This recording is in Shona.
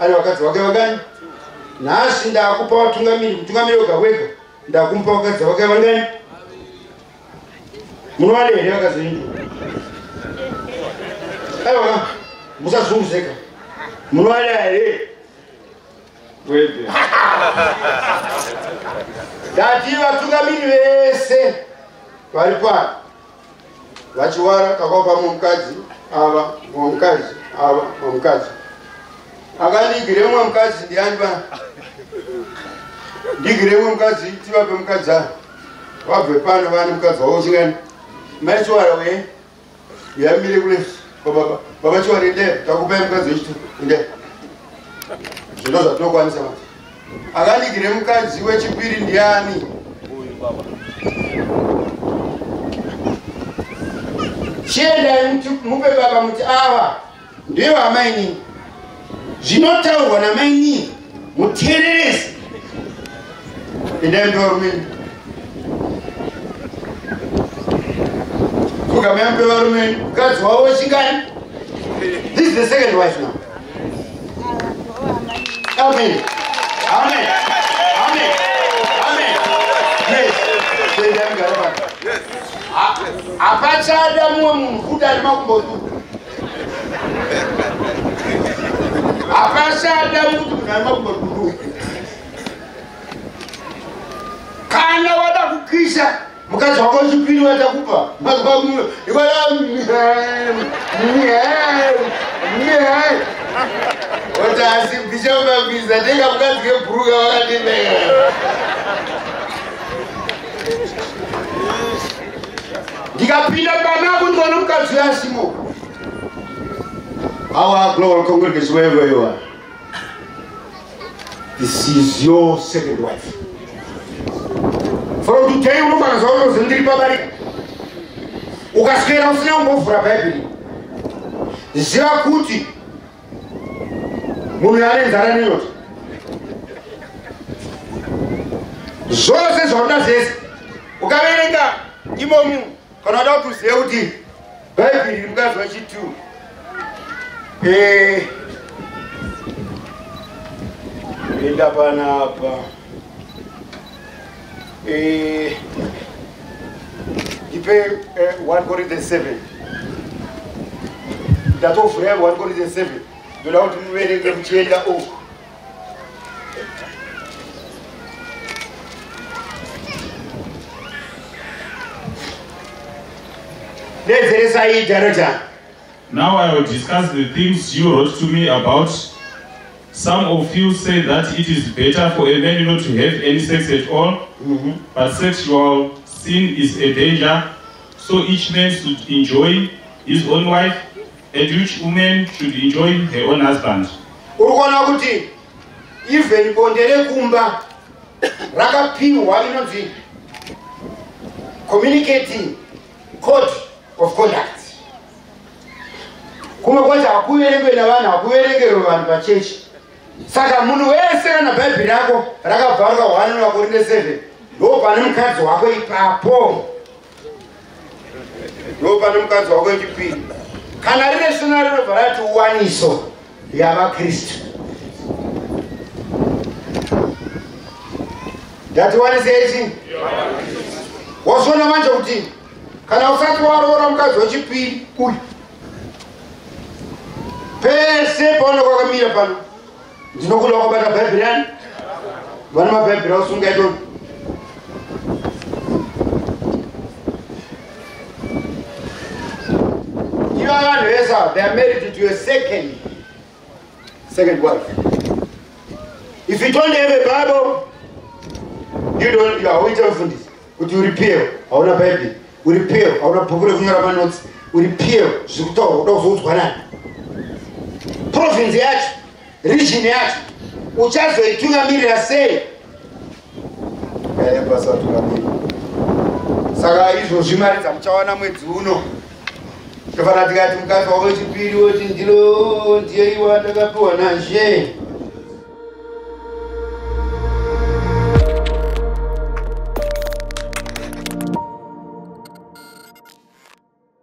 ari wakadzi wake vangani? Nhasi ndakupa vatungamiri, mutungamiri wega wega ndakumupa wakadzi wake vangani? Munovada here vakadzi venyu? Aiwa, musazunguzeka. Munovada here? Webe. Ndati vatungamiri vese vari pano vachiwara kakaupa mumukadzi ava mumukadzi ava mumukadzi akandigire mumwe mukadzi ndiani pana ndigire mumwe mukadzi tivape mukadzi ava vabve pano vane mukadzi wavo chingani mai chiwara we yamire kule baba chiwara inde takupai mukadzi wechitu inde zvino zvatinokwanisa mati akandigire mukadzi wechipiri ndiani chiendai mupe baba muti ava ndivo amaini zvinotaurwa namaini muteereresi endai mupe varumeni kugamai mupe varumeni mukadzi wavo wechingani. This is the second wife now. Amen. Amen. Amen. Amen. Yes. Yes. Apachada mwe mkuda limakumbotu. Apachada mkuda limakumbotu. Kana wada kukisha mkazi wako chipili watakupa. Otasi Bishop S Mabhiza ndinga mkazi keburuka wakadimbe. Ndikapinda panapo ndona mkazi yasimo. Our global congregates wherever you are. This is your second wife. From today unofana zvauro zindiri pabarika. Ukaswera usina kumbovhura Bhaibheri. Ziva kuti munhu ane nzara nenyota zvose zvauda zvese ukaverenga imomu kana uda kuti uzive kuti Bhaibheri mukadzi wechitu enda panapa ipe 1 Corinthians 7 ndatovhura 1 Corinthians 7 ndoda kuti muverenge muchienda uku. Nedzeresai director. Now I will discuss the things you wrote to me about. Some of you say that it is better for a man not to have any sex at all, but sexual sin is a danger, so each man should enjoy his own wife, and each woman should enjoy her own husband. Urukona kuti even bondere kumba rakapiwa inonzi communicating code of conduct. Kuma kwacha hakuverengwe navanhu hakuverengerwe vanhu pachechi. Saka munhu wese kana Bhaibheri rako rakabvaruka 1 Corinthians 7 ndo pane mukadzi wako ipapo. Ndo pane mukadzi wako wechipiri. Kana rine sina rinobva rati uwaniso yavaKristu. Ndatiwanise ichi? Wazviona manje kuti kana usati waroora mukadzi wechipiri uyu pese paunenge wakamira pano ndinokuda wakabata Bhaibheri yani vana maBhaibheri ausunga itoni. Iva vanhu vese they are married to a second wife. If you don't have a Bible, you are waiting for this. But you repair hauna Bhaibheri, repair hauna bhuku rekunyora manotsi, repair zvekutaura kuda kuzoudzwa nani. Province yacho, region yacho, uchazoitungamirira sei? Saka izvozvi mari dzamuchawana mwedzi uno. Tofanira tikati mukadzi wako wechipiri woti ndiro ndiye iwa ndakapiwa naShe.